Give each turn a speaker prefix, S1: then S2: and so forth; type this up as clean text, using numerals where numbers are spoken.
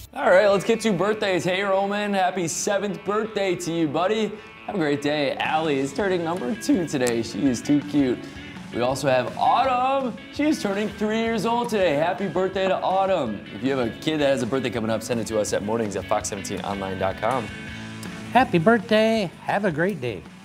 S1: All right, let's get to birthdays. Hey, Roman, happy 7th birthday to you, buddy. Have a great day. Allie is turning number 2 today. She is too cute. We also have Autumn. She is turning 3 years old today. Happy birthday to Autumn. If you have a kid that has a birthday coming up, send it to us at mornings@fox17online.com.
S2: Happy birthday. Have a great day.